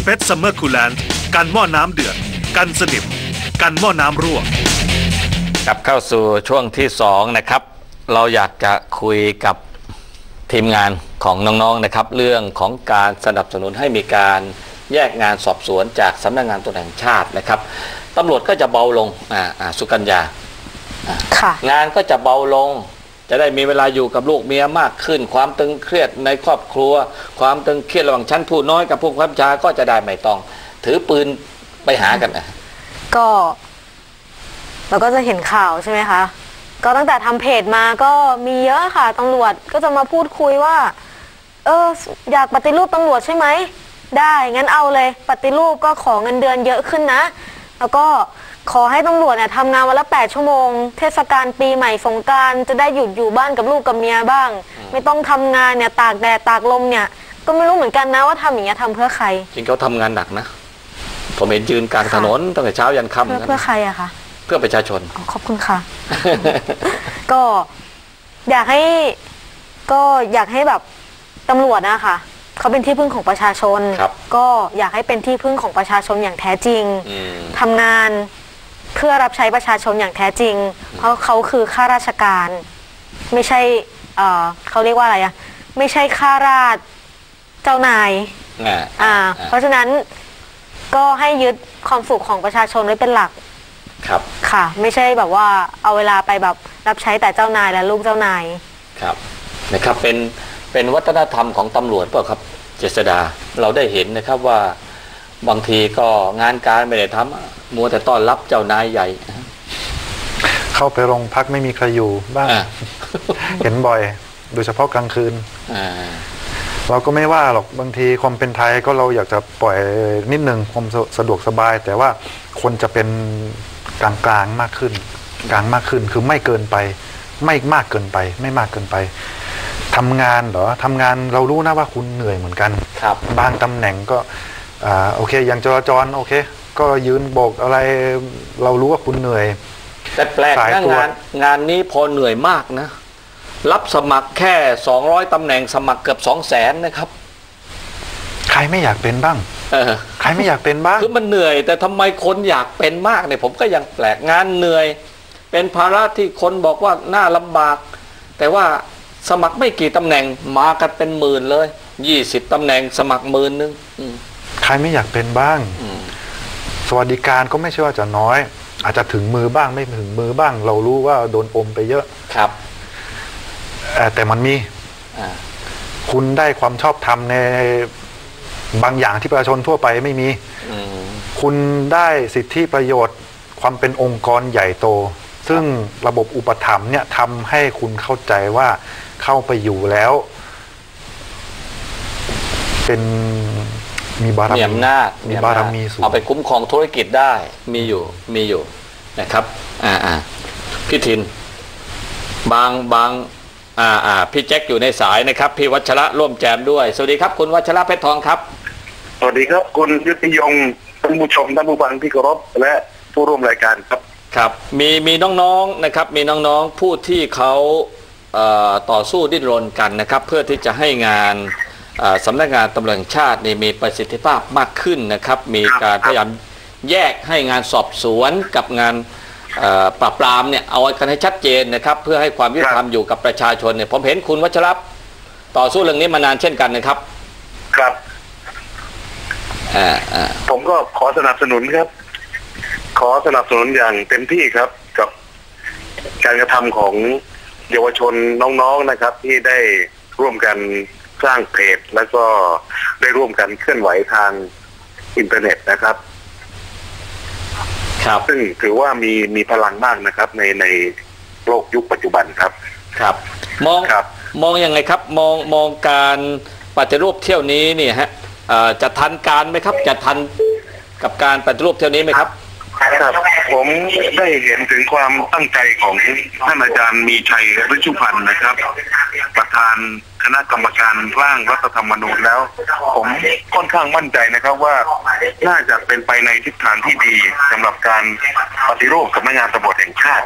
เพชรซัมเมอร์คูลแลนด์กันหม้อน้ำเดือดกันสนิมกันหม้อน้ำรั่วกลับเข้าสู่ช่วงที่2นะครับเราอยากจะคุยกับทีมงานของน้องๆนะครับเรื่องของการสนับสนุนให้มีการแยกงานสอบสวนจากสำนักงานตำรวจแห่งชาตินะครับตำรวจก็จะเบาลงสุกัญญางานก็จะเบาลงจะได้มีเวลาอยู่กับลูกเมียมากขึ้นความตึงเครียดในครอบครัวความตึงเครียดระหว่างชั้นผู้น้อยกับผู้บังคับบัญชาก็จะได้ไม่ต้องถือปืนไปหากันก็เราก็จะเห็นข่าวใช่ไหมคะก็ตั้งแต่ทำเพจมาก็มีเยอะค่ะตำรวจก็จะมาพูดคุยว่าอยากปฏิรูปตำรวจใช่ไหมได้งั้นเอาเลยปฏิรูปก็ขอเงินเดือนเยอะขึ้นนะแล้วก็ขอให้ตำรวจเนี่ยทำงานวันละ8 ชั่วโมงเทศกาลปีใหม่สงกรานต์จะได้หยุดอยู่บ้านกับลูกกับเมียบ้างไม่ต้องทำงานเนี่ยตากแดดตากลมเนี่ยก็ไม่รู้เหมือนกันนะว่าทำอย่างเงี้ยทำเพื่อใครจริงเขาทำงานหนักนะผมเห็นยืนกลางถนนตั้งแต่เช้ายันค่ำเพื่อใครอะคะเพื่อประชาชนขอบคุณค่ะ ก็อยากให้แบบตำรวจนะคะเขาเป็นที่พึ่งของประชาชนก็อยากให้เป็นที่พึ่งของประชาชนอย่างแท้จริงทำงานเพื่อรับใช้ประชาชนอย่างแท้จริงเพราะเขาคือข้าราชการไม่ใช่เขาเรียกว่าอะไรอะไม่ใช่ข้าราชเจ้านายเพราะฉะนั้นก็ให้ยึดความสุขของประชาชนไว้เป็นหลักครับค่ะไม่ใช่แบบว่าเอาเวลาไปแบบรับใช้แต่เจ้านายและลูกเจ้านายครับนะครับเป็นวัฒนธรรมของตำรวจเปล่าครับเจษดาเราได้เห็นนะครับว่าบางทีก็งานการไม่ได้ทำมัวแต่ต้อนรับเจ้านายใหญ่เข้าไปโรงพักไม่มีใครอยู่บ้างเห็นบ่อยโดยเฉพาะกลางคืนเราก็ไม่ว่าหรอกบางทีความเป็นไทยก็เราอยากจะปล่อยนิดนึงความสะดวกสบายแต่ว่าคนจะเป็นกลางมากขึ้นคือไม่เกินไปไม่มากเกินไปไม่มากเกินไปทำงานเหรอทำงานเรารู้นะว่าคุณเหนื่อยเหมือนกันบางตำแหน่งก็โอเคอย่างจราจรโอเคก็ยืนโบกอะไรเรารู้ว่าคุณเหนื่อยแต่แปลกนะงานนี้พอเหนื่อยมากนะรับสมัครแค่200ตำแหน่งสมัครเกือบ200,000นะครับใครไม่อยากเป็นบ้างใครไม่อยากเป็นบ้างคือมันเหนื่อยแต่ทำไมคนอยากเป็นมากเนี่ยผมก็ยังแปลกงานเหนื่อยเป็นภาระที่คนบอกว่าน่าลำบากแต่ว่าสมัครไม่กี่ตำแหน่งมากันเป็นหมื่นเลย20ตำแหน่งสมัคร10,000 ใครไม่อยากเป็นบ้างสวัสดิการก็ไม่ใช่ว่าจะน้อยอาจจะถึงมือบ้างไม่ถึงมือบ้างเรารู้ว่าโดนอมไปเยอะครับแต่มันมีคุณได้ความชอบธรรมในบางอย่างที่ประชาชนทั่วไปไม่มีคุณได้สิทธิประโยชน์ความเป็นองค์กรใหญ่โตซึ่งระบบอุปถัมภ์เนี่ยทำให้คุณเข้าใจว่าเข้าไปอยู่แล้วเป็นมีบารมีอำนาจมีบารมีสูงเอาไปคุ้มครองธุรกิจได้มีอยู่นะครับพี่ทินบางพี่แจ็คอยู่ในสายนะครับพี่วัชระร่วมแจมด้วยสวัสดีครับคุณวัชระเพชรทองครับสวัสดีครับคุณยุทธยงท่านผู้ชมท่านผู้ฟังที่เคารพและผู้ร่วมรายการครับครับมีน้องๆนะครับมีน้องๆผู้ที่เขาต่อสู้ดิ้นรนกันนะครับเพื่อที่จะให้งานสำนักงานตำรวจแห่งชาติมีประสิทธิภาพมากขึ้นนะครับมีการพยายามแยกให้งานสอบสวนกับงานปราบปรามเนี่ยเอากันให้ชัดเจนนะครับเพื่อให้ความยุติธรรมอยู่กับประชาชนเนี่ยผมเห็นคุณวัชระต่อสู้เรื่องนี้มานานเช่นกันนะครับครับผมก็ขอสนับสนุนครับขอสนับสนุนอย่างเต็มที่ครับกับการกระทำของเยาวชนน้องๆนะครับที่ได้ร่วมกันสร้างเพจแล้วก็ได้ร่วมกันเคลื่อนไหวทางอินเทอร์เน็ตนะครับซึ่งถือว่ามีพลังมากนะครับในโลกยุคปัจจุบันครับครับมองยังไงครับมองการปฏิรูปเที่ยวนี้เนี่ยฮะจะทันการไหมครับจะทันกับการปฏิรูปเที่ยวนี้ไหมครับครับผมได้เห็นถึงความตั้งใจของท่านอาจารย์มีชัยฤชุพันธ์นะครับประธานคณะกรรมการร่างรัฐธรรมนูญแล้วผมค่อนข้างมั่นใจนะครับว่าน่าจะเป็นไปในทิศทางที่ดีสำหรับการปฏิรูปสำนักงานตำรวจแห่งชาติ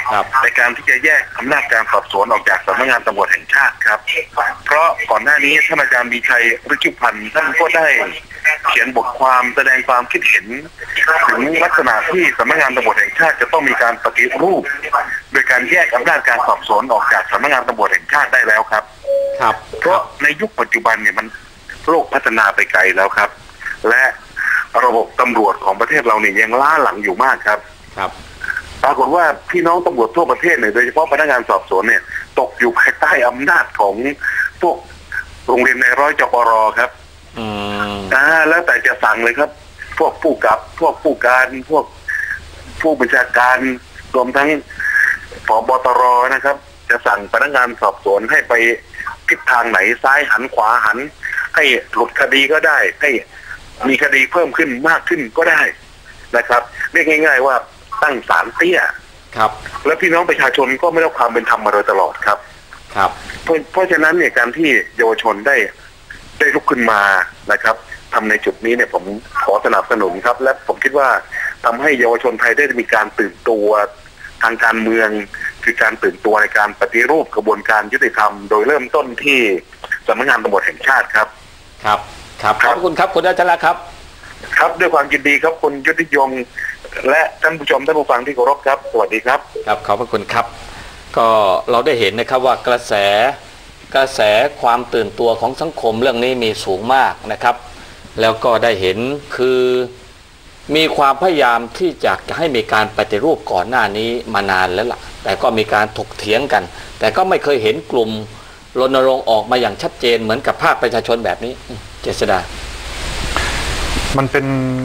ในการที่จะแยกอำนาจการสอบสวนออกจากสำนักงานตำรวจแห่งชาติครับเพราะก่อนหน้านี้ท่านอาจารย์มีชัยฤชุพันธ์ท่านก็ได้เขียนบทความแสดงความคิดเห็นถึงลักษณะที่สำนักงานตำรวจแห่งชาติจะต้องมีการปฏิรูปโดยการแยกอำนาจการสอบสวนออกจากสำนักงานตำรวจแห่งชาติได้แล้วครับเพราะในยุคปัจจุบันเนี่ยมันโลกพัฒนาไปไกลแล้วครับและระบบตำรวจของประเทศเราเนี่ยยังล้าหลังอยู่มากครับปรากฏว่าพี่น้องตำรวจทั่วประเทศเนี่ยโดยเฉพาะพนักงานสอบสวนเนี่ยตกอยู่ภายใต้อำนาจของพวกโรงเรียนในร้อยจปรครับแล้วแต่จะสั่งเลยครับพวกผู้กับพวกผู้การพวกผู้บัญชาการรวมทั้งผบ.ตร.นะครับจะสั่งพนักงานสอบสวนให้ไปทิศทางไหนซ้ายหันขวาหันให้หลุดคดีก็ได้ให้มีคดีเพิ่มขึ้นมากขึ้นก็ได้นะครับเรียกง่ายๆว่าตั้งศาลเตี้ยครับแล้วพี่น้องประชาชนก็ไม่ได้ความเป็นธรรมมาโดยตลอดครับเพราะฉะนั้นเนี่ยการที่เยาวชนได้ลุกขึ้นมานะครับทำในจุดนี้เนี่ยผมขอสนับสนุนครับและผมคิดว่าทำให้เยาวชนไทยได้มีการตื่นตัวทางการเมืองคือการตื่นตัวในการปฏิรูปกระบวนการยุติธรรมโดยเริ่มต้นที่สำนักงานตำรวจแห่งชาติครับขอบคุณครับคุณรัชระครับครับด้วยความยินดีครับคุณยุทธยงและท่านผู้ชมท่านผู้ฟังที่เคารพครับสวัสดีครับขอบพระคุณครับก็เราได้เห็นนะครับว่ากระแสความตื่นตัวของสังคมเรื่องนี้มีสูงมากนะครับแล้วก็ได้เห็นคือมีความพยายามที่จะให้มีการปฏิรูปก่อนหน้านี้มานานแล้วล่ะแต่ก็มีการถกเถียงกันแต่ก็ไม่เคยเห็นกลุ่มรณรงค์ออกมาอย่างชัดเจนเหมือนกับภาคประชาชนแบบนี้เจษฎามันเป็น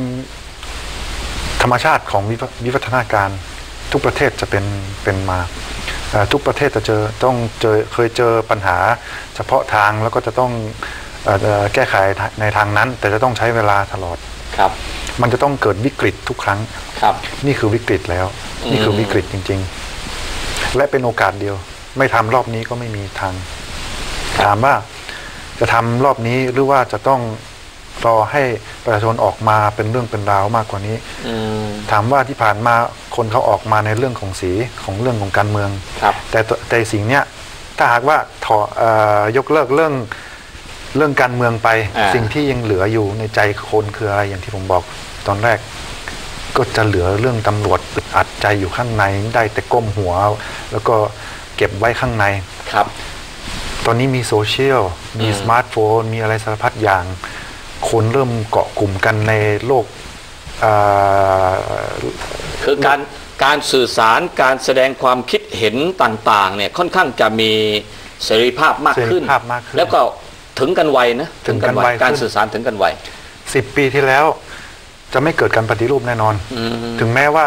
ธรรมชาติของวิวัฒนาการทุกประเทศจะเป็นมาทุกประเทศจะเคยเจอปัญหาเฉพาะทางแล้วก็จะต้องแก้ไขในทางนั้นแต่จะต้องใช้เวลาตลอดมันจะต้องเกิดวิกฤตทุกครั้งนี่คือวิกฤตแล้วนี่คือวิกฤตจริงๆและเป็นโอกาสเดียวไม่ทำรอบนี้ก็ไม่มีทางถามว่าจะทำรอบนี้หรือว่าจะต้องรอให้ประชาชนออกมาเป็นเรื่องเป็นราวมากกว่านี้ถามว่าที่ผ่านมาคนเขาออกมาในเรื่องของสีของเรื่องของการเมืองแต่สิ่งเนี้ยถ้าหากว่ายกเลิกเรื่องการเมืองไปสิ่งที่ยังเหลืออยู่ในใจคนคืออะไรอย่างที่ผมบอกตอนแรกก็จะเหลือเรื่องตำรวจอึดอัดใจอยู่ข้างในได้แต่ก้มหัวแล้วก็เก็บไว้ข้างในตอนนี้มีโซเชียลมีสมาร์ทโฟนมีอะไรสารพัดอย่างคนเริ่มเกาะกลุ่มกันในโลกคือการสื่อสารการแสดงความคิดเห็นต่างๆเนี่ยค่อนข้างจะมีเสรีภาพมากขึ้นแล้วก็ถึงกันไวนะถึงกันไวการสื่อสารถึงกันไว 10 ปีที่แล้วจะไม่เกิดการปฏิรูปแน่นอนถึงแม้ว่า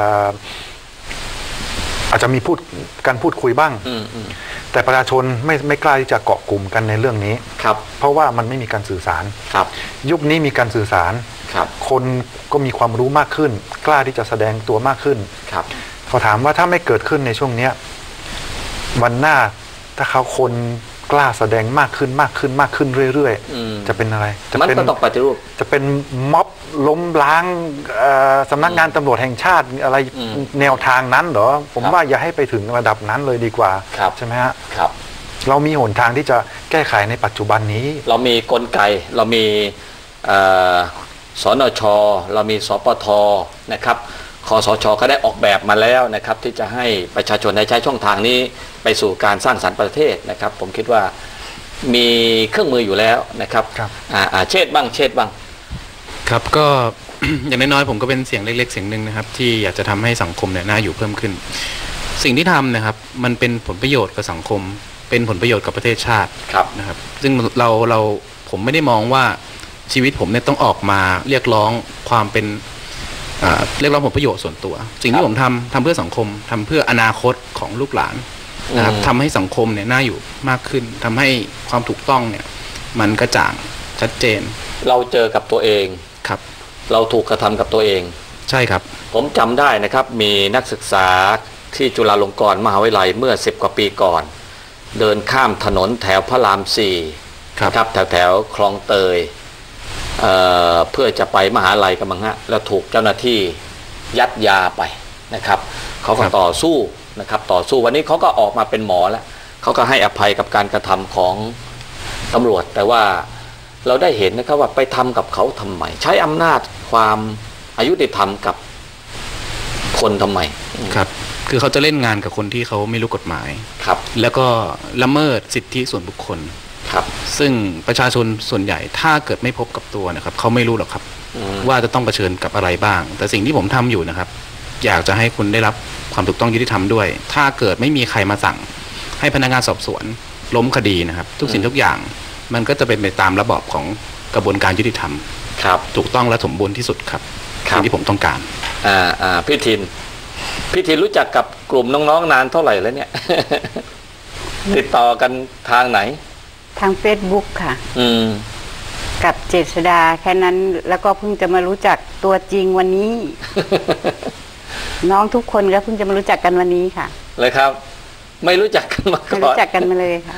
อาจจะมีการพูดคุยบ้างแต่ประชาชนไม่กล้าที่จะเกาะกลุ่มกันในเรื่องนี้เพราะว่ามันไม่มีการสื่อสารยุคนี้มีการสื่อสารคนก็มีความรู้มากขึ้นกล้าที่จะแสดงตัวมากขึ้นขอถามว่าถ้าไม่เกิดขึ้นในช่วงนี้วันหน้าถ้าเขาคนกล้าแสดงมากขึ้นเรื่อยๆจะเป็นอะไรมันก็ต้องปฏิรูปจะเป็นม็อบล้มล้างสำนักงานตำรวจแห่งชาติอะไรแนวทางนั้นเหรอผมว่าอย่าให้ไปถึงระดับนั้นเลยดีกว่าใช่ไหมฮะเรามีหนทางที่จะแก้ไขในปัจจุบันนี้เรามีกลไกเรามีสนช.เรามีสปท.นะครับคสช.ก็ได้ออกแบบมาแล้วนะครับที่จะให้ประชาชนได้ใช้ช่องทางนี้ไปสู่การสร้างสรรค์ประเทศนะครับผมคิดว่ามีเครื่องมืออยู่แล้วนะครับเชษบ้างครับก็ อย่างน้อยๆผมก็เป็นเสียงเล็กๆเสียงหนึ่งนะครับที่อยากจะทำให้สังคมเนี่ยน่าอยู่เพิ่มขึ้นสิ่งที่ทำนะครับมันเป็นผลประโยชน์กับสังคมเป็นผลประโยชน์กับประเทศชาตินะครับซึ่งผมไม่ได้มองว่าชีวิตผมเนี่ยต้องออกมาเรียกร้องความเป็นเรียกร้องผลประโยชน์ส่วนตัวสิ่งที่ผมทำเพื่อสังคมทำเพื่ออนาคตของลูกหลานนะครับทำให้สังคมเนี่ยน่าอยู่มากขึ้นทำให้ความถูกต้องเนี่ยมันกระจ่างชัดเจนเราเจอกับตัวเองครับเราถูกกระทำกับตัวเองใช่ครับผมจำได้นะครับมีนักศึกษาที่จุฬาลงกรณ์มหาวิทยาลัยเมื่อ10 กว่าปีก่อนเดินข้ามถนนแถวพระราม 4ครับแถวคลองเตยเพื่อจะไปมหาลัยกันมั้งฮะแล้วถูกเจ้าหน้าที่ยัดยาไปนะครับเขาก็ต่อสู้นะครับต่อสู้วันนี้เขาก็ออกมาเป็นหมอแล้วเขาก็ให้อภัยกับการกระทำของตำรวจแต่ว่าเราได้เห็นนะครับว่าไปทำกับเขาทำไมใช้อำนาจความอายุติธรรมกับคนทำไมครับคือเขาจะเล่นงานกับคนที่เขาไม่รู้กฎหมายครับแล้วก็ละเมิดสิทธิส่วนบุคคลครับซึ่งประชาชนส่วนใหญ่ถ้าเกิดไม่พบกับตัวนะครับเขาไม่รู้หรอกครับว่าจะต้องเผชิญกับอะไรบ้างแต่สิ่งที่ผมทำอยู่นะครับอยากจะให้คุณได้รับความถูกต้องยุติธรรมด้วยถ้าเกิดไม่มีใครมาสั่งให้พนักงานสอบสวนล้มคดีนะครับทุกสิ่งทุกอย่างมันก็จะเป็นไปตามระบอบของกระบวนการยุติธรรมครับถูกต้องและสมบูรณ์ที่สุดครับสิ่งที่ผมต้องการพี่ทินรู้จักกับกลุ่มน้องๆนานเท่าไหร่แล้วเนี่ย ติดต่อกันทางไหนทาง Facebook ค่ะกับเจษดาแค่นั้นแล้วก็เพิ่งจะมารู้จักตัวจริงวันนี้ น้องทุกคนก็เพิ่งจะมารู้จักกันวันนี้ค่ะเลยครับไม่รู้จักกันมาก่อนไม่รู้จักกันมาเลยค่ะ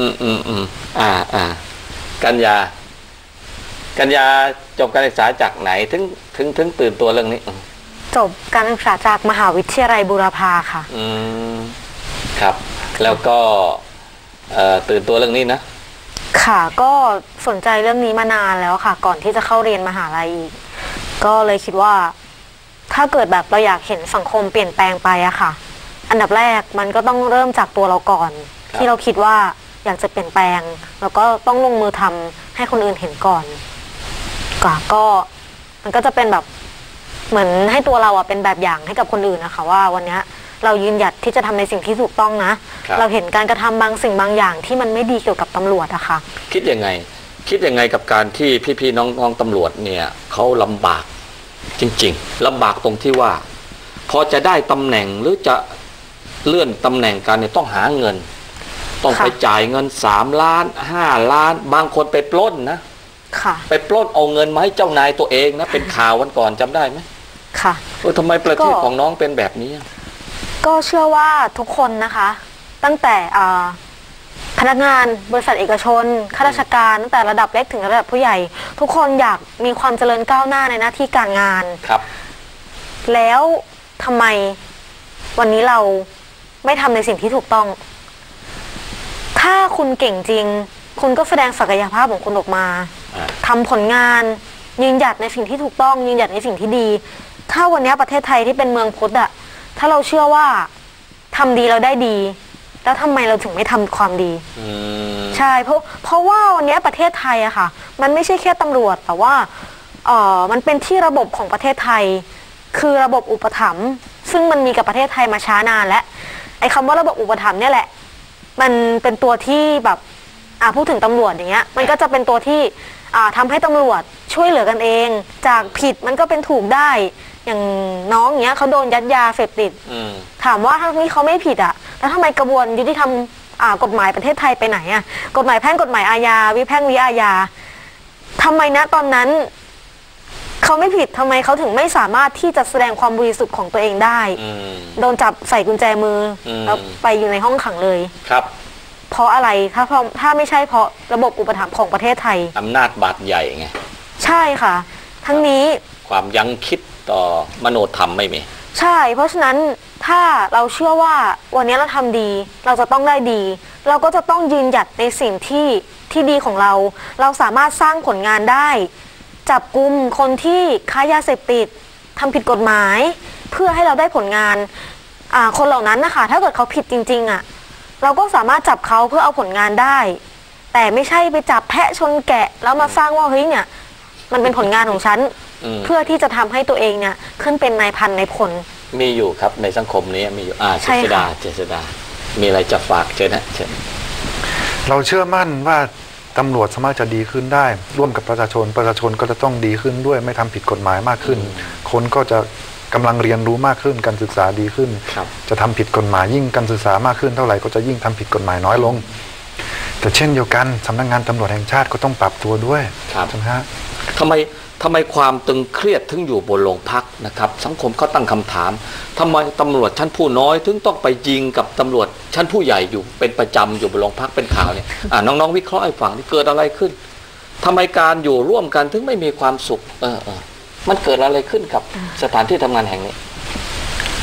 กัญญาจบการศึกษาจากไหนถึงตื่นตัวเรื่องนี้จบการศึกษาจากมหาวิทยาลัยบูรพาค่ะครับแล้วก็ตื่นตัวเรื่องนี้นะค่ะก็สนใจเรื่องนี้มานานแล้วค่ะก่อนที่จะเข้าเรียนมหาลัยอีกก็เลยคิดว่าถ้าเกิดแบบเราอยากเห็นสังคมเปลี่ยนแปลงไปอะค่ะอันดับแรกมันก็ต้องเริ่มจากตัวเราก่อนที่เราคิดว่าอยากจะเปลี่ยนแปลงแล้วก็ต้องลงมือทำให้คนอื่นเห็นก่อนก็มันก็จะเป็นแบบเหมือนให้ตัวเราอะเป็นแบบอย่างให้กับคนอื่นนะคะว่าวันนี้เรายืนหยัดที่จะทำในสิ่งที่ถูกต้องนะเราเห็นการกระทำบางสิ่งบางอย่างที่มันไม่ดีเกี่ยวกับตำรวจอะค่ะคิดยังไงกับการที่พี่ๆน้องๆตำรวจเนี่ยเขาลำบากจริงๆลำบากตรงที่ว่าพอจะได้ตำแหน่งหรือจะเลื่อนตำแหน่งกันเนี่ยต้องหาเงินต้องไปจ่ายเงิน3 ล้าน5 ล้านบางคนไปปล้นนะไปปล้นเอาเงินมาให้เจ้านายตัวเองนะเป็นข่าววันก่อนจำได้ไหมค่ะทำไมประเทศของน้องเป็นแบบนี้ก็เชื่อว่าทุกคนนะคะตั้งแต่พนักงานบริษัทเอกชนข้าราชการตั้งแต่ระดับเล็กถึงระดับผู้ใหญ่ทุกคนอยากมีความเจริญก้าวหน้าในหน้าที่การงานครับแล้วทำไมวันนี้เราไม่ทำในสิ่งที่ถูกต้องถ้าคุณเก่งจริงคุณก็แสดงศักยภาพของคุณออกมาทำผลงานยืนหยัดในสิ่งที่ถูกต้องยืนหยัดในสิ่งที่ดีถ้าวันนี้ประเทศไทยที่เป็นเมืองพุทธอะถ้าเราเชื่อว่าทำดีเราได้ดีแล้วทำไมเราถึงไม่ทำความดีใช่เพราะว่าวันนี้ประเทศไทยอะค่ะมันไม่ใช่แค่ตำรวจแต่ว่ามันเป็นที่ระบบของประเทศไทยคือระบบอุปถัมภ์ซึ่งมันมีกับประเทศไทยมาช้านานและไอ้คำว่าระบบอุปถัมภ์เนี่ยแหละมันเป็นตัวที่แบบพูดถึงตำรวจอย่างเงี้ยมันก็จะเป็นตัวที่ทำให้ตำรวจช่วยเหลือกันเองจากผิดมันก็เป็นถูกได้อย่างน้องเงี้ยเขาโดนยัดยาเสพติดถามว่าทั้งนี้เขาไม่ผิดแล้วทำไมกระบวนยุติธรรมกฎหมายประเทศไทยไปไหนกฎหมายแพ่งกฎหมายอาญาวิแพ่งวิอาญาทำไมนะตอนนั้นเขาไม่ผิดทำไมเขาถึงไม่สามารถที่จะแสดงความบริสุทธิ์ของตัวเองได้โดนจับใส่กุญแจมือแล้วไปอยู่ในห้องขังเลยครับเพราะอะไรถ้าไม่ใช่เพราะระบบอุปถัมภ์ของประเทศไทยอำนาจบาดใหญ่ไงใช่ค่ะทั้งนี้ความยั้งคิดต่อมโนธรรมไม่มีใช่เพราะฉะนั้นถ้าเราเชื่อว่าวันนี้เราทำดีเราจะต้องได้ดีเราก็จะต้องยืนหยัดในสิ่งที่ดีของเราสามารถสร้างผลงานได้จับกุมคนที่ค้ายาเสพติดทำผิดกฎหมายเพื่อให้เราได้ผลงานคนเหล่านั้นนะคะถ้าเกิดเขาผิดจริงๆเราก็สามารถจับเขาเพื่อเอาผลงานได้แต่ไม่ใช่ไปจับแพะชนแกะแล้วมาสร้างว่าเฮ้ยเนี่ยมันเป็นผลงานของฉันเพื่อที่จะทำให้ตัวเองเนี่ยขึ้นเป็นนายพันนายพลมีอยู่ครับในสังคมนี้มีอยู่เจษดามีอะไรจะฝากเชิญนะเชิญเราเชื่อมั่นว่าตำรวจสามารถจะดีขึ้นได้ร่วมกับประชาชนก็จะต้องดีขึ้นด้วยไม่ทำผิดกฎหมายมากขึ้นคนก็จะกำลังเรียนรู้มากขึ้นการศึกษาดีขึ้นจะทำผิดกฎหมายยิ่งการศึกษามากขึ้นเท่าไหร่ก็จะยิ่งทำผิดกฎหมายน้อยลงแต่เช่นเดียวกันสำนักงานตำรวจแห่งชาติก็ต้องปรับตัวด้วยใช่ไหมฮะทำไมความตึงเครียดถึงอยู่บนโรงพักนะครับสังคมเขาตั้งคำถามทำไมตำรวจชั้นผู้น้อยถึงต้องไปยิงกับตำรวจชั้นผู้ใหญ่อยู่เป็นประจำอยู่บนโรงพักเป็นข่าวเนี่ยน้องๆวิเคราะห์ให้ฟังที่เกิดอะไรขึ้นทำไมการอยู่ร่วมกันถึงไม่มีความสุขมันเกิดอะไรขึ้นกับสถานที่ทำงานแห่งนี้จ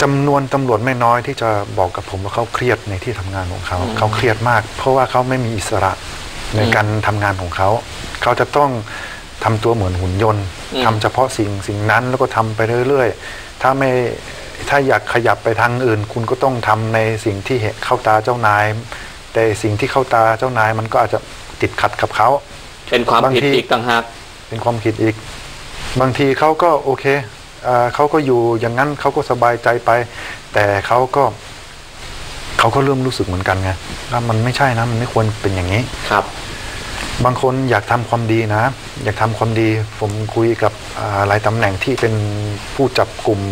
จำนวนตำรวจไม่น้อยที่จะบอกกับผมว่าเขาเครียดในที่ทำงานของเขาเขาเครียดมากเพราะว่าเขาไม่มีอิสระในการทำงานของเขาเขาจะต้องทำตัวเหมือนหุ่นยนต์ทำเฉพาะสิ่งนั้นแล้วก็ทำไปเรื่อยๆถ้าอยากขยับไปทางอื่นคุณก็ต้องทำในสิ่งที่เข้าตาเจ้านายแต่สิ่งที่เข้าตาเจ้านายมันก็อาจจะติดขัดกับเขาเป็นความผิดอีกต่างหากเป็นความผิดอีกบางทีเขาก็โอเคเขาก็อยู่อย่างนั้นเขาก็สบายใจไปแต่เขาก็เริ่มรู้สึกเหมือนกันไงว่ามันไม่ใช่นะมันไม่ควรเป็นอย่างนี้ครับบางคนอยากทำความดีนะอยากทำความดีผมคุยกับหลายตำแหน่งที่เป็นผู้จับกลุ่ม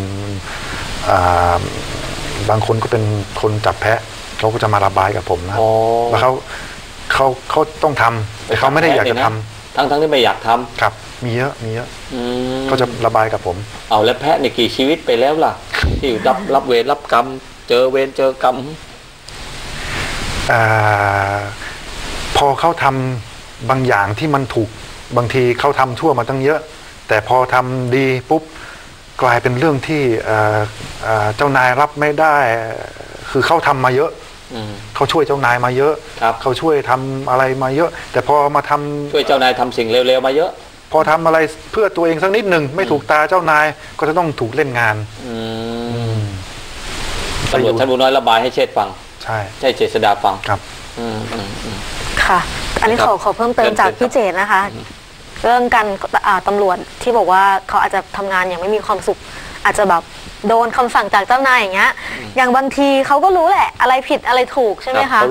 บางคนก็เป็นคนจับแพะเขาก็จะมาระบายกับผมนะว่าเขาต้องทำแต่เขาไม่ได้อยากจะทำทั้งที่ไม่อยากทำครับมีเยอะเขาจะระบายกับผมเอาแล้วแพะในกี่ชีวิตไปแล้วล่ะที่รับเวรรับกรรมเจอเวรเจอกรรมพอเขาทำบางอย่างที่มันถูกบางทีเขาทำชั่วมาตั้งเยอะแต่พอทำดีปุ๊บกลายเป็นเรื่องที่เจ้านายรับไม่ได้คือเขาทำมาเยอะเขาช่วยเจ้านายมาเยอะเขาช่วยทำอะไรมาเยอะแต่พอมาทำช่วยเจ้านายทำสิ่งเร็วๆมาเยอะพอทำอะไรเพื่อตัวเองสักนิดหนึ่งไม่ถูกตาเจ้านายก็จะต้องถูกเล่นงานตำรวจชั้นผู้น้อยระบายให้เชษฟังใช่เจษฎาฟังครับค่ะอันนี้ขอเพิ่มเติมจากพี่เจษนะคะเรื่องการตำรวจที่บอกว่าเขาอาจจะทำงานอย่างไม่มีความสุขอาจจะแบบโดนคำสั่งจากเจ้านายอย่างเงี้ยอย่างบางทีเขาก็รู้แหละอะไรผิดอะไรถูกใช่ไหมคะ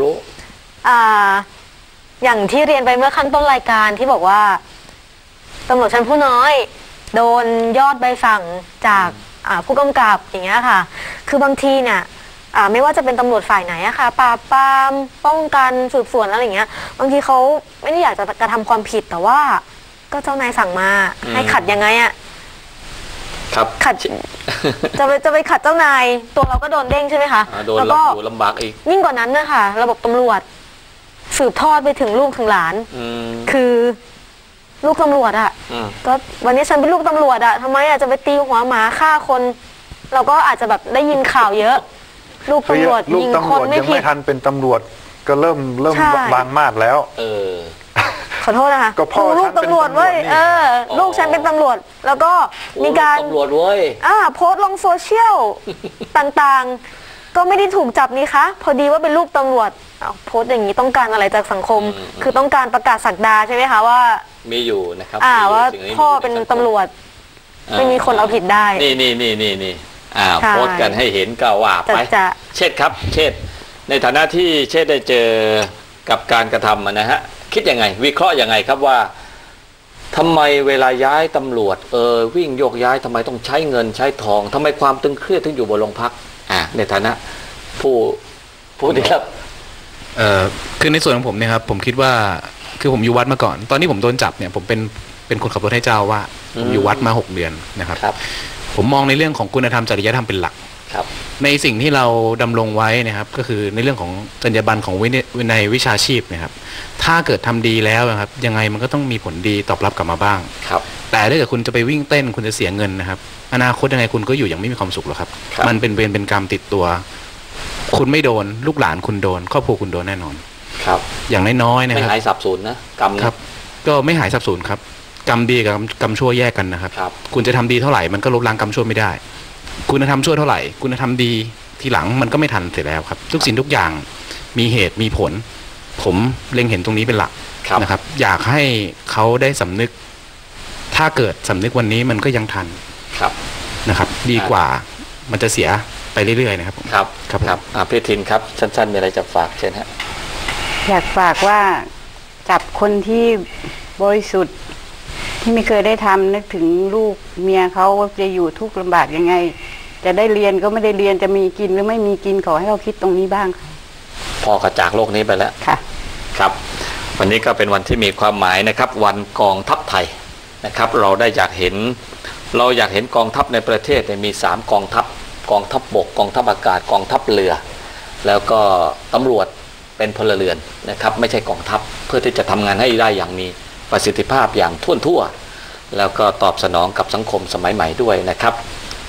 อย่างที่เรียนไปเมื่อขั้นต้นรายการที่บอกว่าตำรวจชั้นผู้น้อยโดนยอดใบสั่งจากผู้กำกับอย่างเงี้ยค่ะคือบางทีเนี่ยไม่ว่าจะเป็นตำรวจฝ่ายไหนอะค่ะปราบปรามป้องกันสืบสวนอะไรอย่างเงี้ยบางทีเขาไม่ได้อยากจะกระทำความผิดแต่ว่าก็เจ้านายสั่งมาให้ขัดยังไงอะครับขัดจะไปขัดเจ้านายตัวเราก็โดนเด้งใช่ไหมคะแล้วก็ลำบากอีกยิ่งกว่านั้นนะคะระบบตำรวจสืบทอดไปถึงลูกถึงหลานคือลูกตำรวจอะก็วันนี้ฉันเป็นลูกตำรวจอะทำไมอะจะไปตีหัวหมาฆ่าคนเราก็อาจจะแบบได้ยินข่าวเยอะลูกตำรวจยิงคนไม่ผิดยังไม่ทันเป็นตำรวจก็เริ่มบางมาดแล้วขอโทษนะคะก็พ่อลูกตำรวจเว้ยลูกฉันเป็นตำรวจแล้วก็มีการตำรวจเว้ยโพสต์ลงโซเชียลต่างๆก็ไม่ได้ถูกจับนี่คะพอดีว่าเป็นลูกตำรวจโพสต์อย่างนี้ต้องการอะไรจากสังคมคือต้องการประกาศศักดาใช่ไหมคะว่ามีอยู่นะครับว่าพ่อเป็นตำรวจไม่มีคนเอาผิดได้นี่โพสต์กันให้เห็นก็ว่าไปเชษครับเชษในฐานะที่เชษได้เจอกับการกระทำนะฮะคิดยังไงวิเคราะห์ยังไงครับว่าทำไมเวลาย้ายตำรวจวิ่งโยกย้ายทำไมต้องใช้เงินใช้ทองทำไมความตึงเครียดถึงอยู่บนโรงพักในฐานะผู้ที่ครับคือในส่วนของผมเนี่ยครับผมคิดว่าคือผมอยู่วัดมาก่อนตอนนี้ผมโดนจับเนี่ยผมเป็นคนขับรถให้เจ้าว่าผมอยู่วัดมา6 เดือนนะครับผมมองในเรื่องของคุณธรรมจริยธรรมเป็นหลักในสิ่งที่เราดำรงไว้นะครับก็คือในเรื่องของจรรยาบรรณของในวิชาชีพนะครับถ้าเกิดทำดีแล้วนะครับยังไงมันก็ต้องมีผลดีตอบรับกลับมาบ้างแต่ถ้าเกิดคุณจะไปวิ่งเต้นคุณจะเสียเงินนะครับอนาคตยังไงคุณก็อยู่อย่างไม่มีความสุขหรอกครับมันเป็นเวรเป็นกรรมติดตัวคุณไม่โดนลูกหลานคุณโดนครอบครัวคุณโดนแน่นอนครับอย่างน้อยๆนะครับไม่หายสับสนนะกรรมครับก็ไม่หายสับสนครับกรรมดีกับกรรมชั่วแยกกันนะครับคุณจะทำดีเท่าไหร่มันก็ลบล้างกรรมชั่วไม่ได้คุณทำชั่วเท่าไหร่คุณทำดีทีหลังมันก็ไม่ทันเสร็จแล้วครับทุกสิ่งทุกอย่างมีเหตุมีผลผมเล็งเห็นตรงนี้เป็นหลักนะครับอยากให้เขาได้สำนึกถ้าเกิดสำนึกวันนี้มันก็ยังทันนะครับดีกว่ามันจะเสียไปเรื่อยๆนะครับครับพี่ทินครับสั้นๆมีอะไรจะฝากเช่นฮะอยากฝากว่าจับคนที่บริสุทธิ์ที่ไม่เคยได้ทำนึกถึงลูกเมียเขาจะอยู่ทุกข์ลำบากยังไงจะได้เรียนก็ไม่ได้เรียนจะมีกินหรือไม่มีกินขอให้เราคิดตรงนี้บ้างพอกระจากโลกนี้ไปแล้วค่ะครับวันนี้ก็เป็นวันที่มีความหมายนะครับวันกองทัพไทยนะครับเราอยากเห็นกองทัพในประเทศมี3กองทัพกองทัพบกกองทัพอากาศกองทัพเรือแล้วก็ตำรวจเป็นพลเรือนนะครับไม่ใช่กองทัพเพื่อที่จะทำงานให้ได้อย่างมีประสิทธิภาพอย่างทั่วแล้วก็ตอบสนองกับสังคมสมัยใหม่ด้วยนะครับ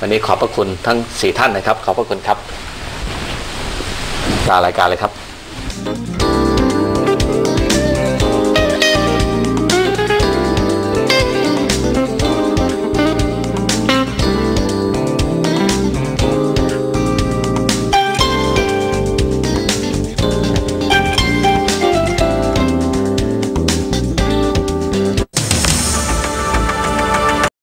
วันนี้ขอบพระคุณทั้ง4ท่านนะครับขอบพระคุณครับลารายการเลยครับ